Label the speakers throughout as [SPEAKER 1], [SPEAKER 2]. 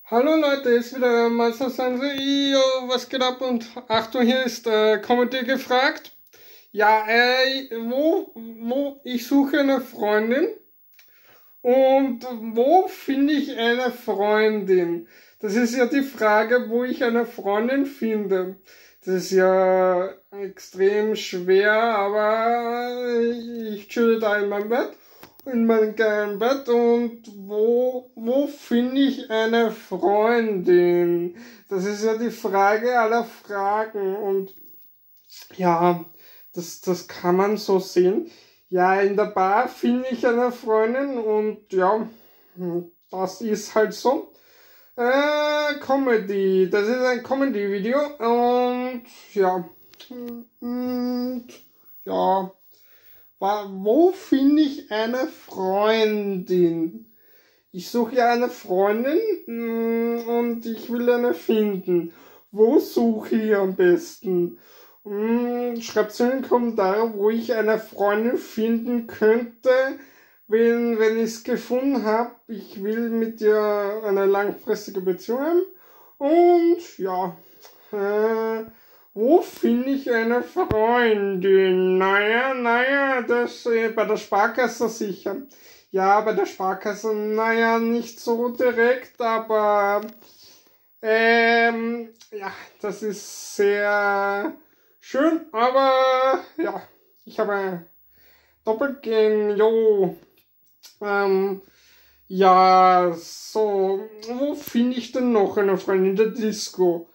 [SPEAKER 1] Hallo Leute, ist wieder Meister Sensei. Yo, was geht ab? Und Achtung, hier ist Comedy gefragt. Ja, ich suche eine Freundin und wo finde ich eine Freundin? Das ist ja die Frage, wo ich eine Freundin finde. Das ist ja extrem schwer, aber ich chill da in meinem Bett, in meinem geilen Bett und wo finde ich eine Freundin? Das ist ja die Frage aller Fragen und ja, das kann man so sehen. Ja, in der Bar finde ich eine Freundin und ja, das ist halt so. Comedy, das ist ein Comedy-Video und ja, und ja, wo finde ich eine Freundin? Ich suche ja eine Freundin und ich will eine finden. Wo suche ich am besten? Schreibt es in den Kommentaren, wo ich eine Freundin finden könnte, wenn ich es gefunden habe. Ich will mit ihr eine langfristige Beziehung haben. Und ja, wo finde ich eine Freundin? Naja, das bei der Sparkasse sicher. Ja, bei der Sparkasse, naja, nicht so direkt, aber ja, das ist sehr schön, aber ja, ich habe Doppelgänger, jo. Ähm, ja, so, wo finde ich denn noch eine Freundin in der Disco?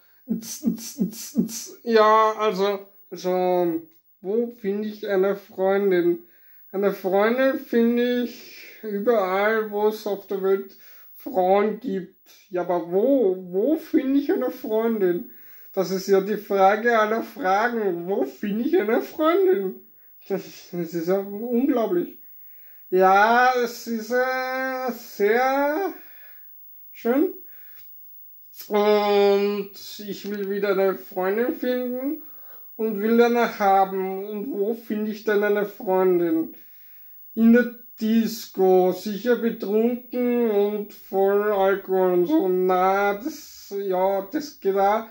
[SPEAKER 1] Ja, also, wo finde ich eine Freundin? Eine Freundin finde ich überall, wo es auf der Welt Frauen gibt. Ja, aber wo finde ich eine Freundin? Das ist ja die Frage aller Fragen. Wo finde ich eine Freundin? Das ist ja unglaublich. Ja, es ist sehr schön. Und ich will wieder eine Freundin finden und will eine haben. Und wo finde ich denn eine Freundin? In der Disco, sicher betrunken und voll Alkohol und so. Na, das geht auch.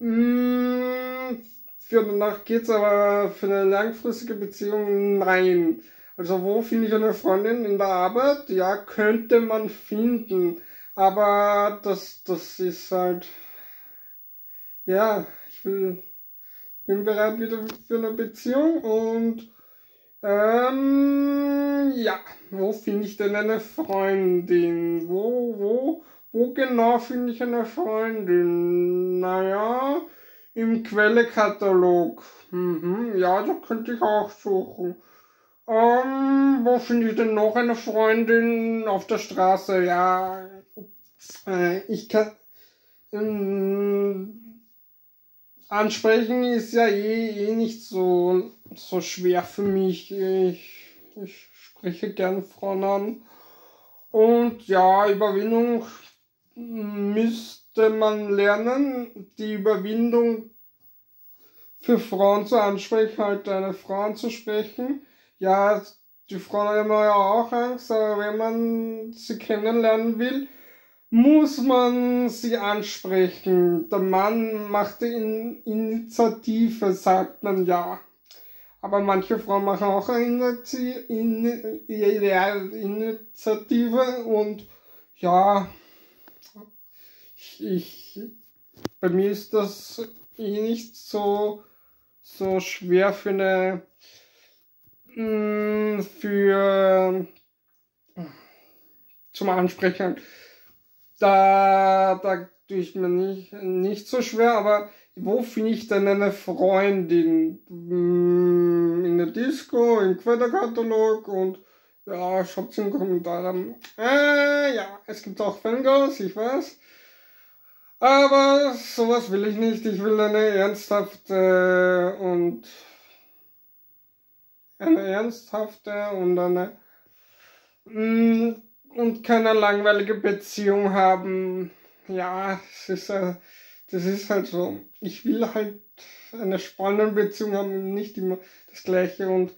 [SPEAKER 1] Für eine Nacht geht's, aber für eine langfristige Beziehung nein. Also wo finde ich eine Freundin? In der Arbeit? Ja, könnte man finden. Aber das ist halt, ja, bin bereit wieder für eine Beziehung und ja, wo finde ich denn eine Freundin? Wo genau finde ich eine Freundin? Naja, im Quellekatalog. Ja, da könnte ich auch suchen. Wo finde ich denn noch eine Freundin? Auf der Straße, ja. Ich kann. Ansprechen ist ja eh nicht so schwer für mich. Ich spreche gern Frauen an. Und ja, Überwindung müsste man lernen. Die Überwindung für Frauen zu ansprechen, halt eine Frau anzusprechen. Ja, die Frauen haben ja auch Angst, aber wenn man sie kennenlernen will, muss man sie ansprechen. Der Mann macht die Initiative, sagt man ja. Aber manche Frauen machen auch eine Initiative und ja, ich, bei mir ist das eh nicht so schwer für zum Ansprechen. Da tue ich mir nicht so schwer, aber wo finde ich denn eine Freundin? In der Disco, im Quetterkatalog und ja, schaut's in den Kommentaren. Ja, es gibt auch Fangirls, ich weiß. Aber sowas will ich nicht. Ich will eine und keine langweilige Beziehung haben. Ja, das ist halt so. Ich will halt eine spannende Beziehung haben und nicht immer das Gleiche und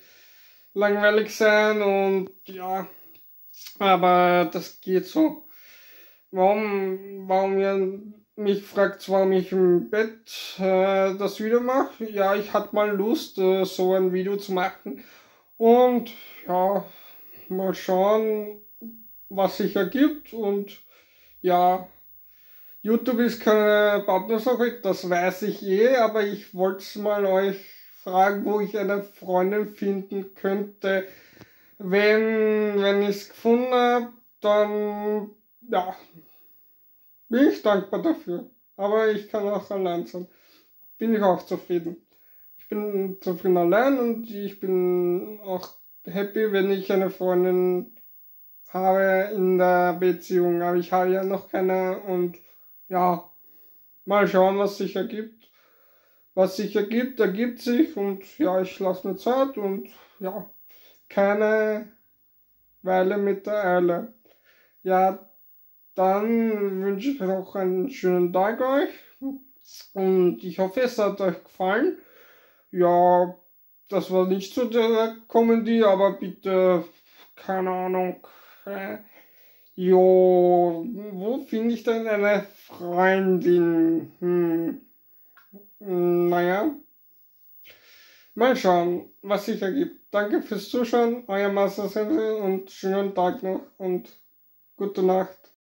[SPEAKER 1] langweilig sein und ja, aber das geht so. warum ihr mich fragt, warum ich im Bett das Video mache. Ja, ich hatte mal Lust, so ein Video zu machen. Und ja, mal schauen, was sich ergibt. Und ja, YouTube ist keine Partnersache, das weiß ich eh, aber ich wollte mal euch fragen, wo ich eine Freundin finden könnte. Wenn ich es gefunden habe, dann ja, bin ich dankbar dafür. Aber ich kann auch allein sein. Bin ich auch zufrieden. Ich bin zufrieden allein und ich bin auch happy, wenn ich eine Freundin habe in der Beziehung. Aber ich habe ja noch keine und ja, mal schauen, was sich ergibt. Was sich ergibt, ergibt sich und ja, ich lasse mir Zeit und ja, keine Weile mit der Eile. Ja, dann wünsche ich noch einen schönen Tag euch und ich hoffe, es hat euch gefallen. Ja, das war nicht so der Comedy, aber bitte, keine Ahnung. Jo, wo finde ich denn eine Freundin? Naja, mal schauen, was sich ergibt. Danke fürs Zuschauen, euer Master Sensei und schönen Tag noch und gute Nacht.